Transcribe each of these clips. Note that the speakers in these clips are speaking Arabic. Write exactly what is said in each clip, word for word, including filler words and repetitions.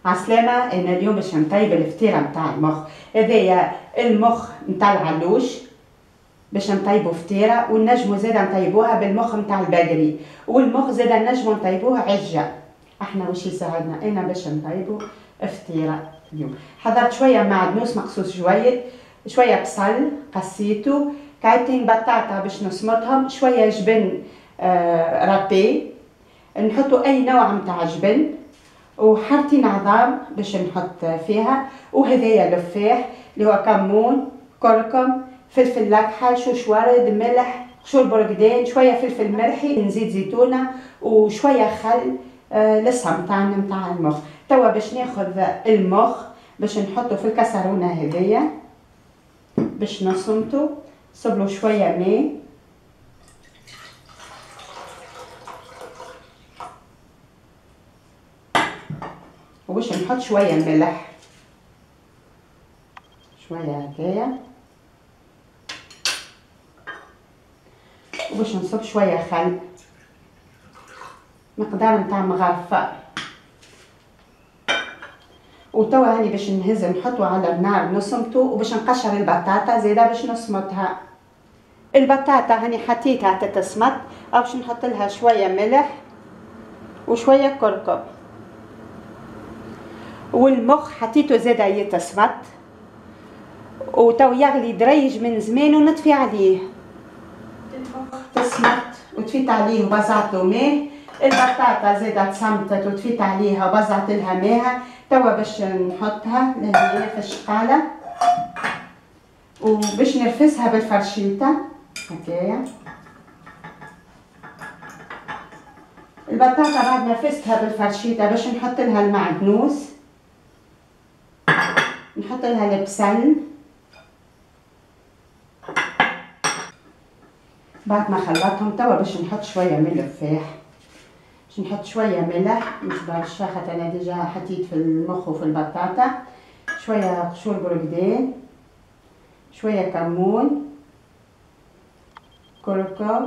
عسلامة. أنا اليوم باش نطيب الفطيرة متاع المخ. هذايا المخ متاع العلوش باش نطيبو فطيرة، ونجمو زادا نطيبوها بالمخ متاع البقري، والمخ زادا نجمو نطيبوه عجة. احنا واش يساعدنا؟ أنا باش نطيبو فطيرة اليوم. حضرت شوية معدنوس مقصوص جويد، شوية بصل قسيتو، كعيبتين بطاطا باش نسمطهم، شوية جبن آه رابي، نحطو أي نوع متاع جبن، وحرتين عظام باش نحط فيها، وهذايا لفاح اللي هو كمون، كركم، فلفل لاكحل، شوش ورد، ملح، قشور برقدان، شويه فلفل ملحي، زيت زيتونه، وشويه خل آه للصم متاعنا متاع المخ. توا باش ناخذ المخ باش نحطه في الكسرونه هذيا باش نصمتو، نصبلو شويه ماء، وباش نحط شويه ملح، شويه هكايا، وباش نصب شويه خل، مقدار نتاع مغرفه. وتوا هاني باش نهز نحطو على النار نصمتو، وباش نقشر البطاطا زيدا باش نصمتها. البطاطا هاني حطيتها تتسمط، او باش نحط لها شويه ملح وشويه كركم، والمخ حطيته زادا يتسمط، وتو يغلي دريج من زمان ونطفي عليه. المخ تسمط وطفيت عليه وبزعت له ماء، البطاطا زادا تسمطت وطفيت عليها وبزعت لها ماءها. توا باش نحطها لهنا في الشقاله، وباش نرفسها بالفرشيطه هكايا. البطاطا بعد ما فرستها بالفرشيطه باش نحط لها المعدنوس، نحط لها البصل، بعد ما خلطهم توا باش نحط شويه من اللفاح، باش نحط شويه ملح مش برشا خاطر انا ديجا حطيت في المخ وفي البطاطا، شويه قشور برقدان، شويه كمون، كركم،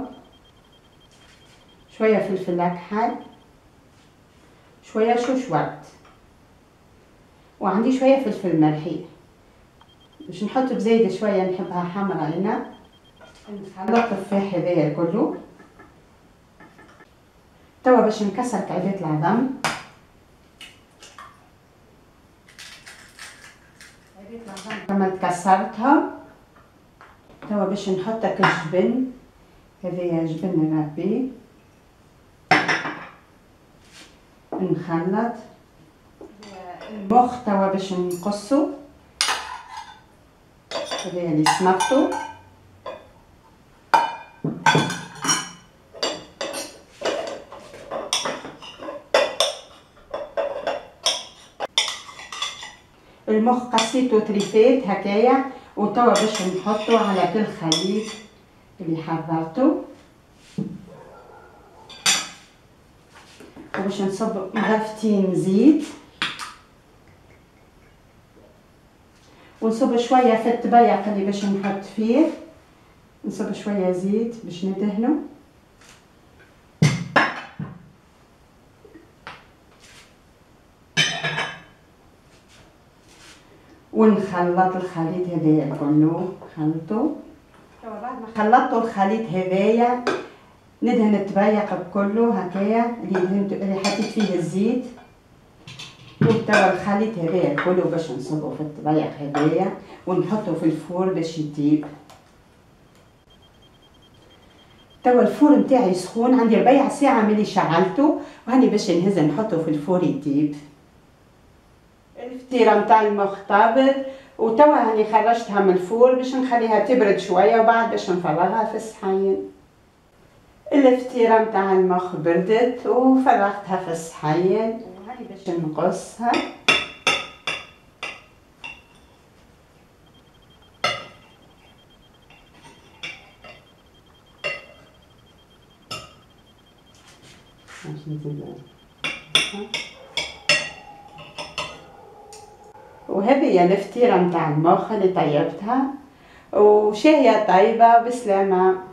شويه فلفل اكحل، شويه شوش ورد، وعندي شويه فلفل ملحي. باش نحط بزايده شويه نحبها حمرا هنا. نخلط التفاح هذايا كله. توا باش نكسر كعبات العظم، كعبات العظم كملت كسرتها. توا باش نحط الجبن هذايا جبن رابي، نخلط المخ. توا باش نقصو هذايا اللي سمطو، المخ قصيته تريفات هكايا. وتوا باش نحطو على كل خليط اللي حضرته، وباش نصب مغرفتين زيت، ونصب شويه في الطبيق اللي باش نحط فيه، نصب شويه زيت باش ندهنو، ونخلط الخليط هذايا كله. خلطو. توا بعد ما خلطتو الخليط هذايا ندهن الطبيق بكله هكايا اللي دهنت اللي حطيت فيه الزيت. وتوا الخليط هذايا كله باش نصبو في الطبيق هذايا ونحطو في الفور باش يطيب. توا الفور نتاعي سخون، عندي ربيع ساعه ملي شعلته، وهاني باش نهز نحطو في الفور يطيب. الفطيره متاع المخ طابت، وتوا هاني خرجتها من الفور باش نخليها تبرد شويه، وبعد باش نفرغها في الصحين. الفطيره متاع المخ بردت وفرغتها في الصحين، وهاني باش نقصها. وهذه هي الفطيره متاع المخ اللي طيبتها، وشاهيه طيبه بسلامه.